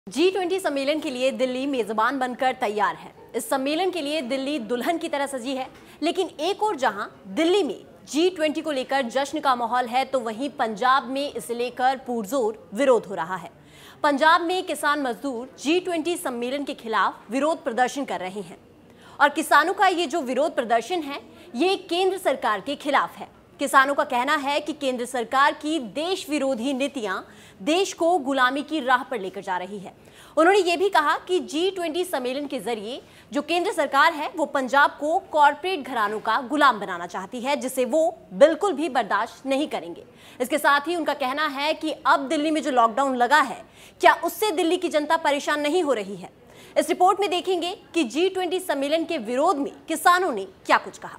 G20 सम्मेलन के लिए दिल्ली मेजबान बनकर तैयार है। इस सम्मेलन के लिए दिल्ली दुल्हन की तरह सजी है, लेकिन एक और जहां दिल्ली में G20 को लेकर जश्न का माहौल है, तो वहीं पंजाब में इसे लेकर पुरजोर विरोध हो रहा है। पंजाब में किसान मजदूर G20 सम्मेलन के खिलाफ विरोध प्रदर्शन कर रहे हैं और किसानों का ये जो विरोध प्रदर्शन है, ये केंद्र सरकार के खिलाफ है। किसानों का कहना है कि केंद्र सरकार की देश विरोधी नीतियां देश को गुलामी की राह पर लेकर जा रही है। उन्होंने ये भी कहा कि G20 सम्मेलन के जरिए जो केंद्र सरकार है, वो पंजाब को कॉरपोरेट घरानों का गुलाम बनाना चाहती है, जिसे वो बिल्कुल भी बर्दाश्त नहीं करेंगे। इसके साथ ही उनका कहना है कि अब दिल्ली में जो लॉकडाउन लगा है, क्या उससे दिल्ली की जनता परेशान नहीं हो रही है। इस रिपोर्ट में देखेंगे कि G20 सम्मेलन के विरोध में किसानों ने क्या कुछ कहा।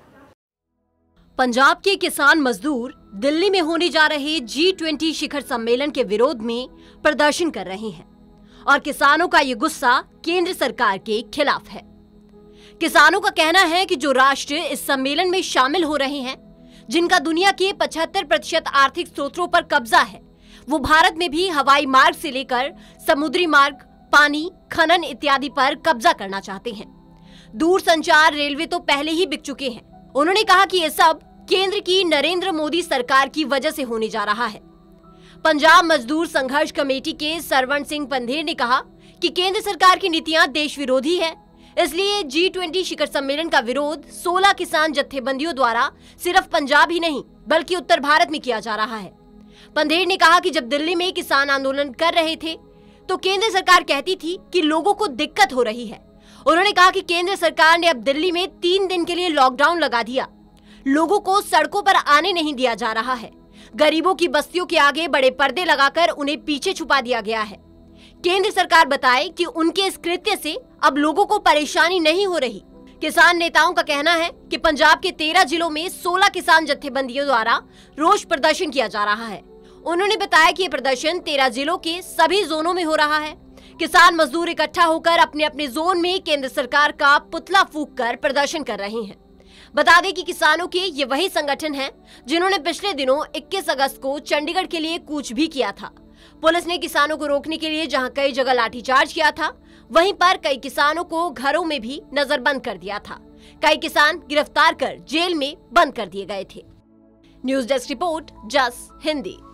पंजाब के किसान मजदूर दिल्ली में होने जा रहे G20 शिखर सम्मेलन के विरोध में प्रदर्शन कर रहे हैं और किसानों का ये गुस्सा केंद्र सरकार के खिलाफ है। किसानों का कहना है कि जो राष्ट्र इस सम्मेलन में शामिल हो रहे हैं, जिनका दुनिया के 75% आर्थिक स्रोतों पर कब्जा है, वो भारत में भी हवाई मार्ग से लेकर समुद्री मार्ग, पानी, खनन इत्यादि पर कब्जा करना चाहते हैं। दूरसंचार, रेलवे तो पहले ही बिक चुके हैं। उन्होंने कहा कि ये सब केंद्र की नरेंद्र मोदी सरकार की वजह से होने जा रहा है। पंजाब मजदूर संघर्ष कमेटी के सरवण सिंह पंधेर ने कहा कि केंद्र सरकार की नीतियां देश विरोधी है, इसलिए G20 शिखर सम्मेलन का विरोध 16 किसान जत्थेबंदियों द्वारा सिर्फ पंजाब ही नहीं बल्कि उत्तर भारत में किया जा रहा है। पंधेर ने कहा कि जब दिल्ली में किसान आंदोलन कर रहे थे, तो केंद्र सरकार कहती थी कि लोगों को दिक्कत हो रही है। उन्होंने कहा कि केंद्र सरकार ने अब दिल्ली में 3 दिन के लिए लॉकडाउन लगा दिया। लोगों को सड़कों पर आने नहीं दिया जा रहा है। गरीबों की बस्तियों के आगे बड़े पर्दे लगाकर उन्हें पीछे छुपा दिया गया है। केंद्र सरकार बताए कि उनके इस कृत्य से अब लोगों को परेशानी नहीं हो रही। किसान नेताओं का कहना है कि पंजाब के 13 जिलों में 16 किसान जत्थेबंदियों द्वारा रोष प्रदर्शन किया जा रहा है। उन्होंने बताया कि ये प्रदर्शन 13 जिलों के सभी जोनों में हो रहा है। किसान मजदूर इकट्ठा होकर अपने अपने जोन में केंद्र सरकार का पुतला फूंक कर प्रदर्शन कर रहे हैं। बता दें कि किसानों के ये वही संगठन हैं जिन्होंने पिछले दिनों 21 अगस्त को चंडीगढ़ के लिए कूच भी किया था। पुलिस ने किसानों को रोकने के लिए जहां कई जगह लाठीचार्ज किया था, वहीं पर कई किसानों को घरों में भी नजरबंद कर दिया था। कई किसान गिरफ्तार कर जेल में बंद कर दिए गए थे। न्यूज डेस्क रिपोर्ट, जस हिंदी।